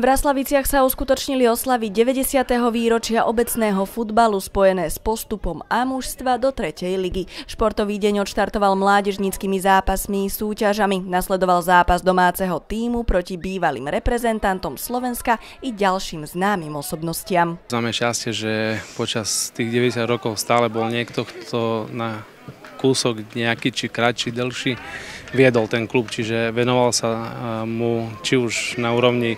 V Raslaviciach sa uskutočnili oslavy 90. výročia obecného futbalu spojené s postupom A mužstva do 3. ligy. Športový deň odštartoval mládežníckymi zápasmi, súťažami, nasledoval zápas domáceho tímu proti bývalým reprezentantom Slovenska i ďalším známym osobnostiam. Máme šťastie, že počas tých 90 rokov stále bol niekto, kto na kúsok nejaký či kratší, dlhší viedol ten klub, čiže venoval sa mu či už na úrovni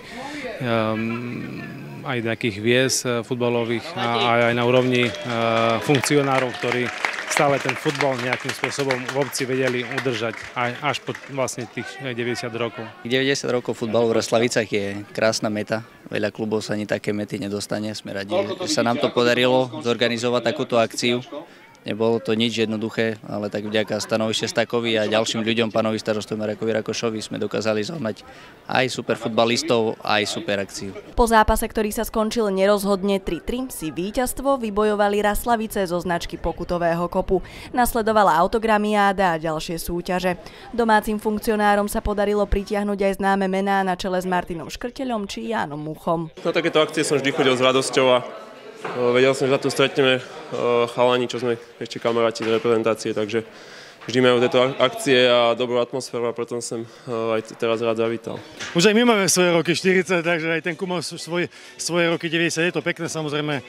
aj nejakých hviezd futbalových a aj na úrovni funkcionárov, ktorí stále ten futbal nejakým spôsobom v obci vedeli udržať až po vlastne tých 90 rokov. 90 rokov futbalu v Raslavicách je krásna meta. Veľa klubov sa ani také mety nedostane. Sme radi, že sa nám to podarilo zorganizovať takúto akciu. Nebolo to nič jednoduché, ale tak vďaka Stanovi Šestakovi a ďalším ľuďom, pánovi starostovi Marakovi Rakošovi, sme dokázali zohnať aj super futbalistov, aj super akciu. Po zápase, ktorý sa skončil nerozhodne 3-3, si víťazstvo vybojovali Raslavice zo značky pokutového kopu. Nasledovala autogramiáda a ďalšie súťaže. Domácim funkcionárom sa podarilo pritiahnuť aj známe mená na čele s Martinom Škrteľom či Jánom Muchom. Na takéto akcie som vždy chodil s radosťou a vedel som, že za tu stretneme chalani, čo sme ešte kamaráti z reprezentácie, takže vždy majú tieto akcie a dobrú atmosféru a preto som aj teraz rád zavítal. Už aj my máme svoje roky 40, takže aj ten klub má svoje roky 90. Je to pekné, samozrejme.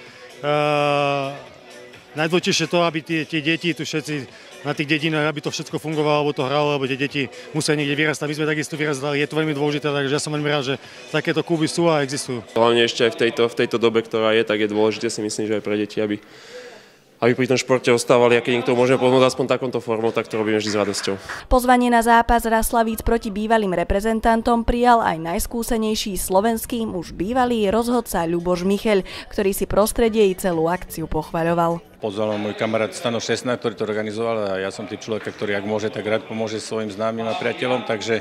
Najdôležitejšie to, aby tie deti, tu všetci na tých dedinách, aby to všetko fungovalo, alebo to hralo, lebo tie deti musia niekde vyrastať. My sme takisto vyrastali, je to veľmi dôležité, takže ja som veľmi rád, že takéto kluby sú a existujú. Hlavne ešte aj v tejto dobe, ktorá je, tak je dôležité, si myslím, že aj pre deti, aby pri tom športe ostávali, a keď niekto môžeme pomôcť aspoň takomto formou, tak to robíme vždy s radosťou. Pozvanie na zápas Raslavíc proti bývalým reprezentantom prijal aj najskúsenejší slovenský už bývalý rozhodca Ľuboš Micheľ, ktorý si prostredie i celú akciu pochvaľoval. Pozval môj kamarát Stano Šesták, ktorý to organizoval, a ja som tým človek, ktorý ak môže, tak rád pomôže svojim známym a priateľom, takže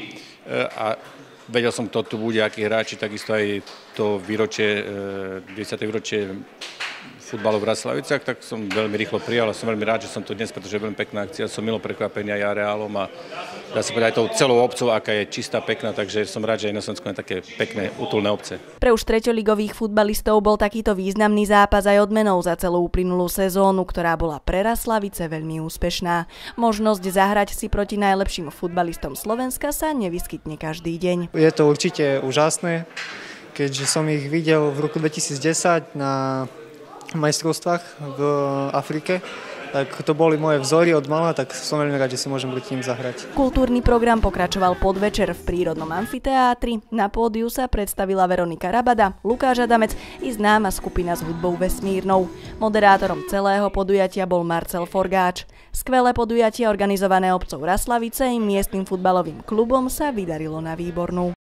a vedel som, kto tu bude, akí hráči, takisto aj to výročie, 10. výročie futbalu v Raslaviciach, tak som veľmi rýchlo prijal a som veľmi rád, že som tu dnes, pretože je veľmi pekná akcia, som milo prekvapený aj areálom a dá sa povedať aj tou celou obcov, aká je čistá, pekná, takže som rád, že aj na Slovensku je také pekné, útulné obce. Pre už treťoligových futbalistov bol takýto významný zápas aj odmenou za celú uplynulú sezónu, ktorá bola pre Raslavice veľmi úspešná. Možnosť zahrať si proti najlepším futbalistom Slovenska sa nevyskytne každý deň. Je to určite úžasné, keďže som ich videl v roku 2010 na majstrovstvách v Afrike, tak to boli moje vzory od mala, tak som veľmi rád, že si môžem proti ním zahrať. Kultúrny program pokračoval podvečer v prírodnom amfiteátri. Na pódiu sa predstavila Veronika Rabada, Lukáš Adamec i známa skupina s hudbou vesmírnou. Moderátorom celého podujatia bol Marcel Forgáč. Skvelé podujatie organizované obcov Raslavice i miestnym futbalovým klubom sa vydarilo na výbornú.